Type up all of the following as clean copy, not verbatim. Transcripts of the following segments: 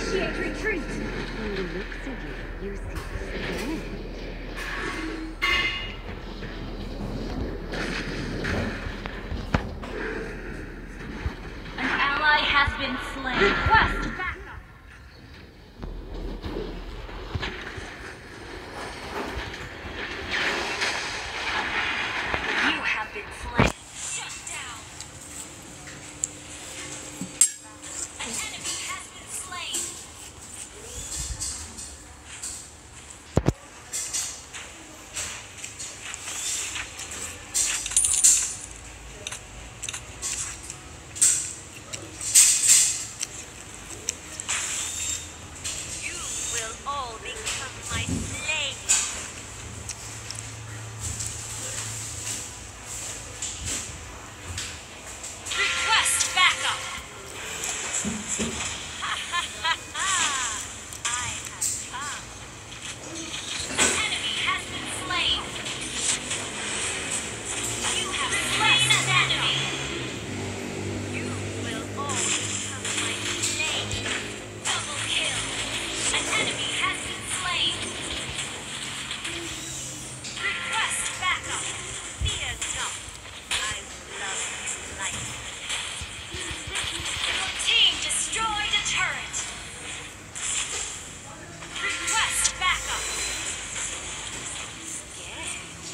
Initiate retreat! From the looks of you, you seem scared. An ally has been slain. Request backup! You have been slain. Shut down! An enemy has been slain. You will all become my slaves. Request backup! Ha ha ha ha! I have come. An enemy has been slain. You have slain an enemy. You will all become my slaves. Double kill. An enemy has been slain. Request backup. Fear not. I love life. Your team destroyed a turret. Request backup. Yeah.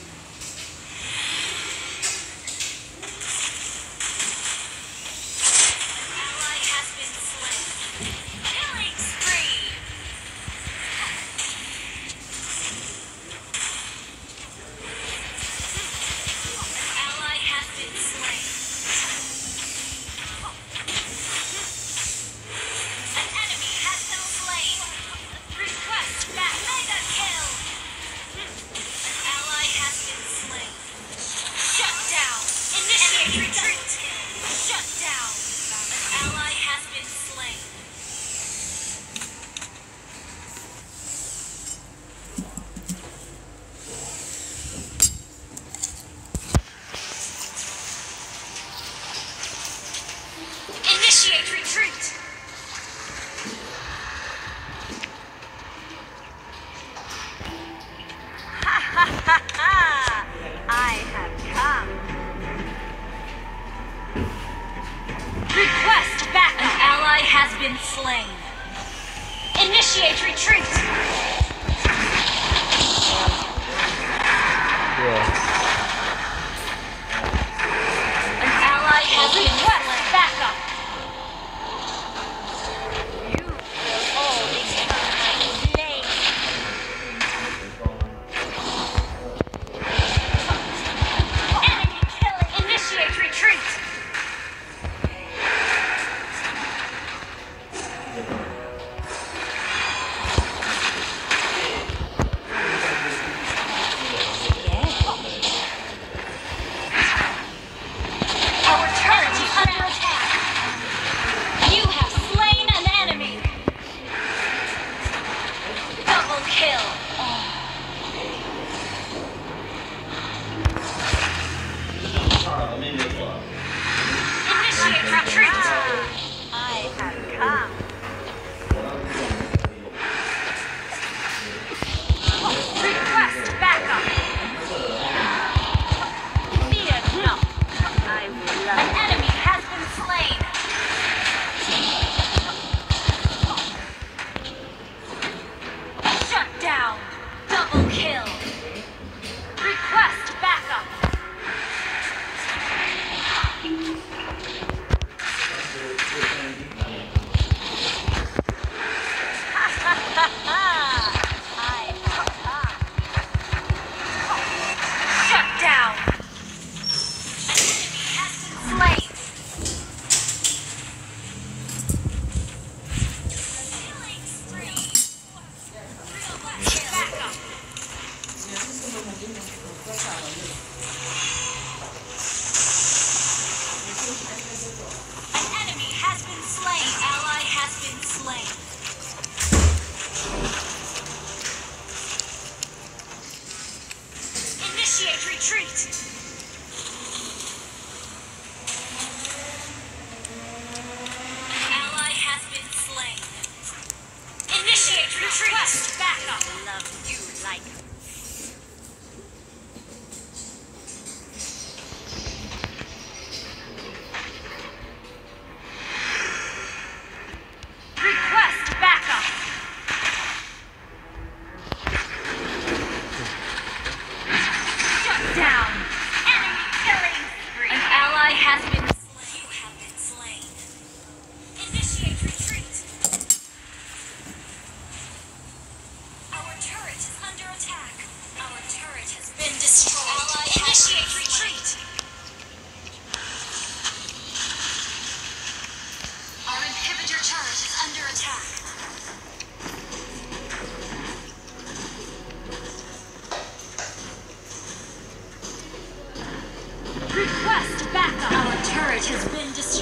An ally has been slain. Killing spree. An ally has been slain. An enemy has been slain. Request that mega kill. An ally has been slain. Shut down. Initiate retreat. Shut down. An ally has been slain. Initiate retreat. Ha ha ha ha! I have come. Request back. An ally has been slain. Initiate retreat. An ally has been slain. Backup. You will all become my slaves. Enemy killing. Initiate retreat.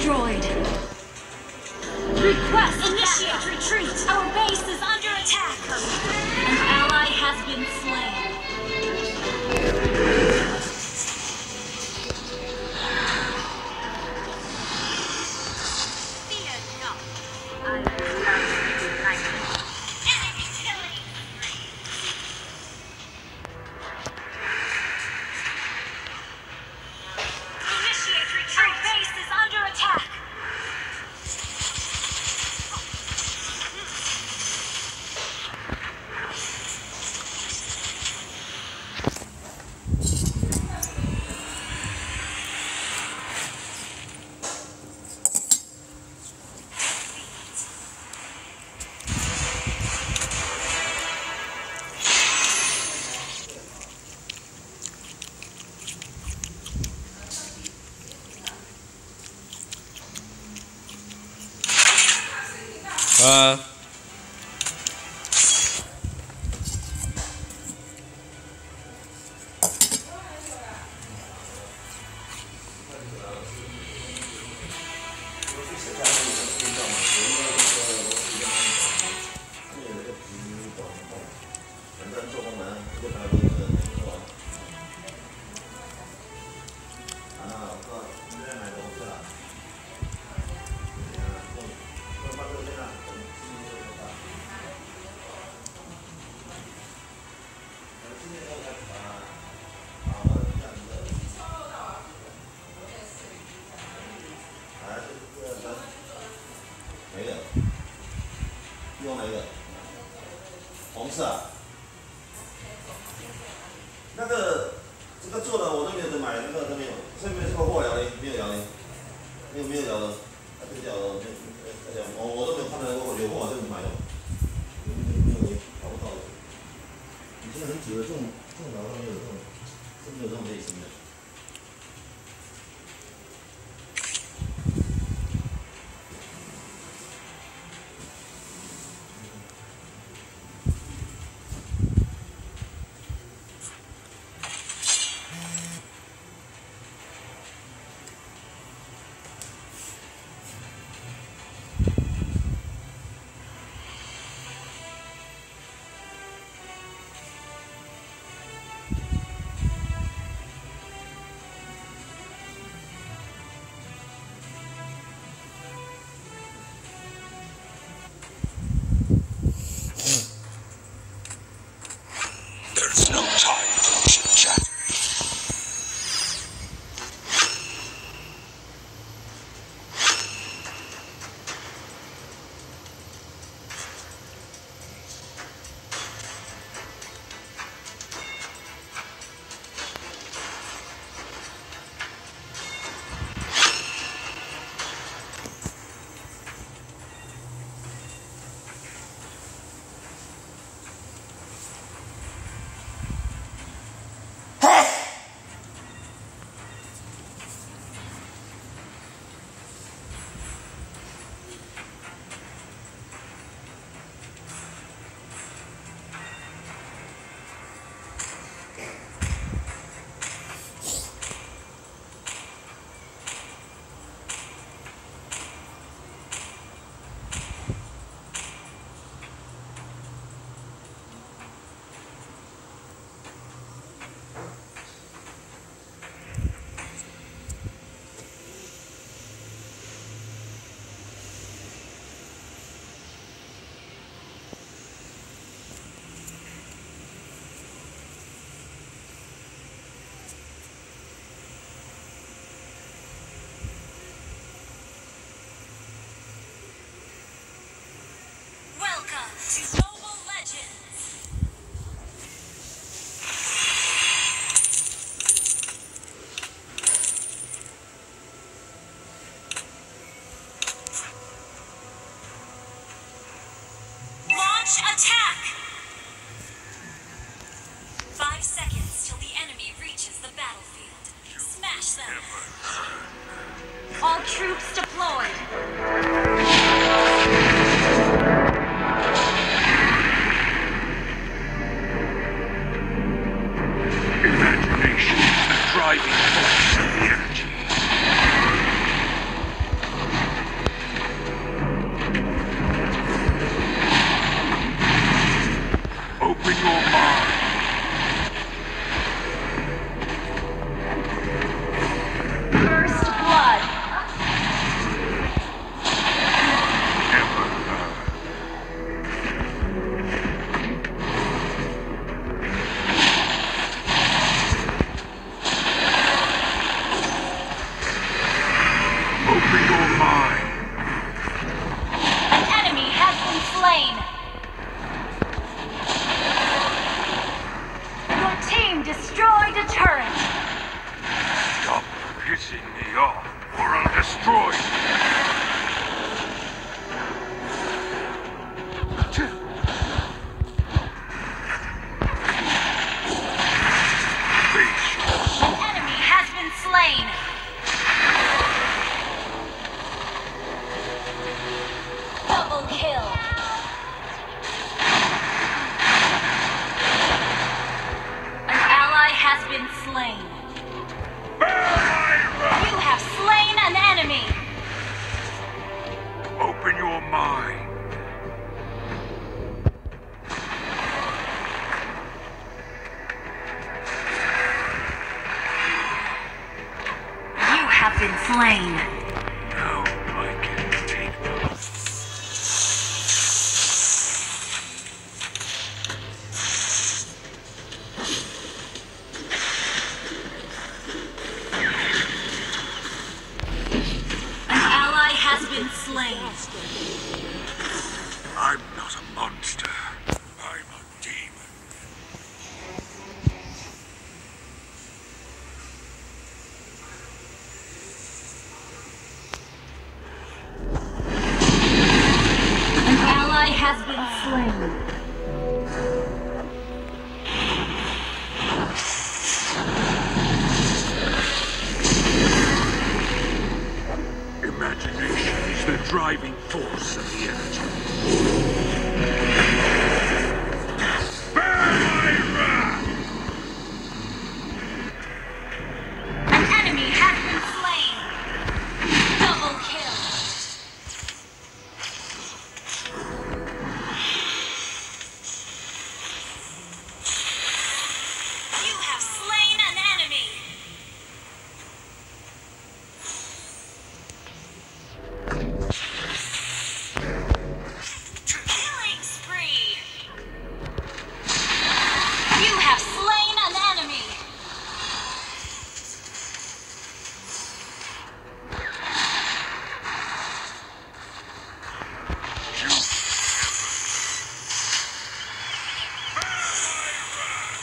destroyed. Request initiate retreat. Our base is under attack. An ally has been slain. Fear not. I will love you like enemy killing. Initiate retreat. Our base is under attack. 用哪个？红色啊？那个这个做的我都没有得买，那个都没有，上面这个货摇的没有摇的，没有摇的，这个叫我都没有看到过有货这种买的，没有找不到的。以前很久的这种劳动没有这种，是没有这种类型的。 There's no time for chit-chat. Welcome to Mobile Legends! Launch attack! 5 seconds till the enemy reaches the battlefield. Smash them! All troops deployed! Imagination is the driving force of the energy. Open your mind. First blood. Never learn. Open your mind. An enemy has been slain. Your team destroyed a turret. Stop pissing me off, or I'll destroy you. Face yourself. An enemy has been slain. Double kill. An ally has been slain. You have slain an enemy. Open your mind. You have been slain. Now I can take them. An ally has been slain. I'm not a monster. I'm a demon. An ally has been slain. Imagination is the driving force of the energy. Bear my wrath! An enemy has been slain. Double kill. You have slain an enemy. Killing spree. You have slain an enemy. You bear my wrath!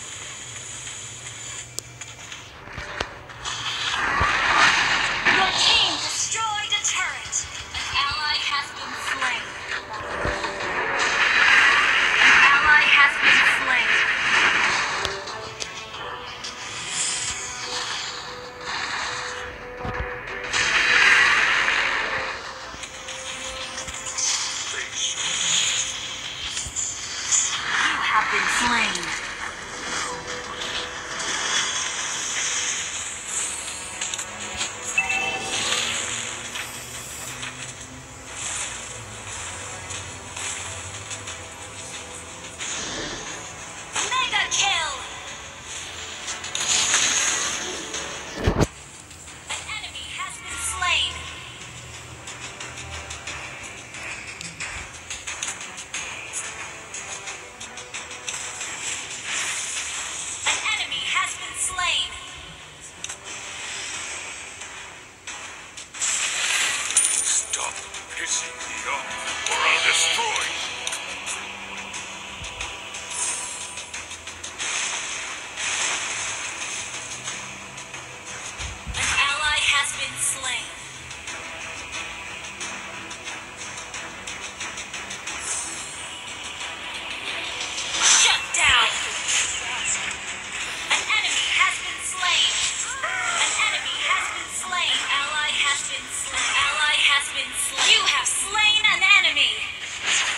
Your team destroyed a turret. An ally has been slain. An ally has been slain. Face You have been slain. Mega kill. An enemy has been slain. An enemy has been slain. Stop pissing me off, or I'll destroy you. An ally has been slain. Shut down. An enemy has been slain. An enemy has been slain. Ally has been slain. Ally has been slain. You have slain an enemy.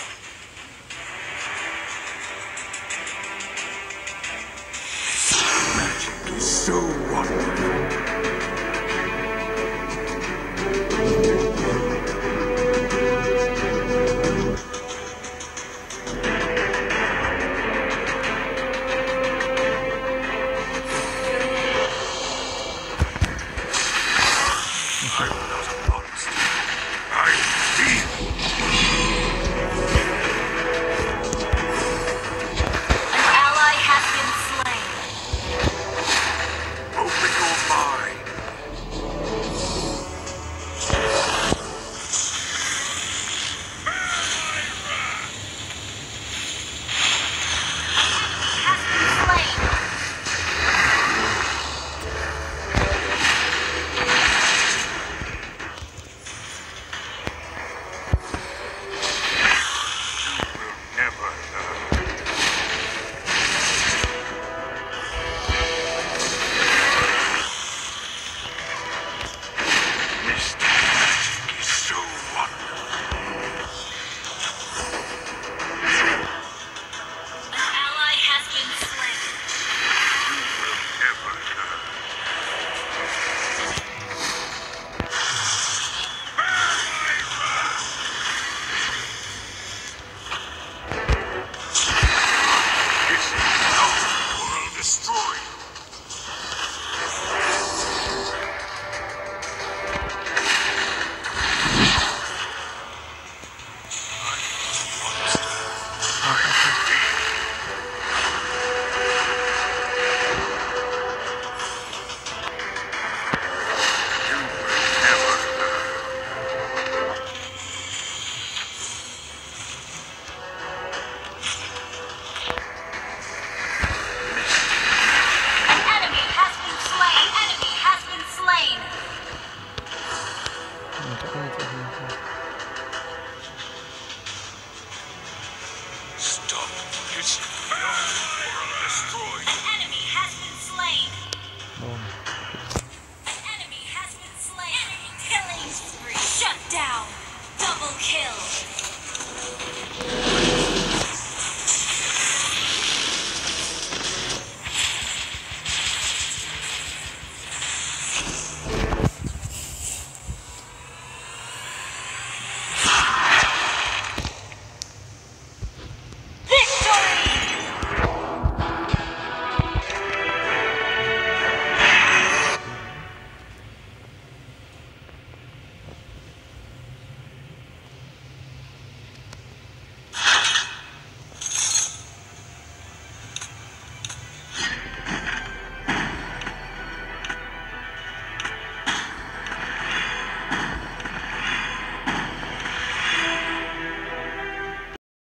Stop. It's destroyed.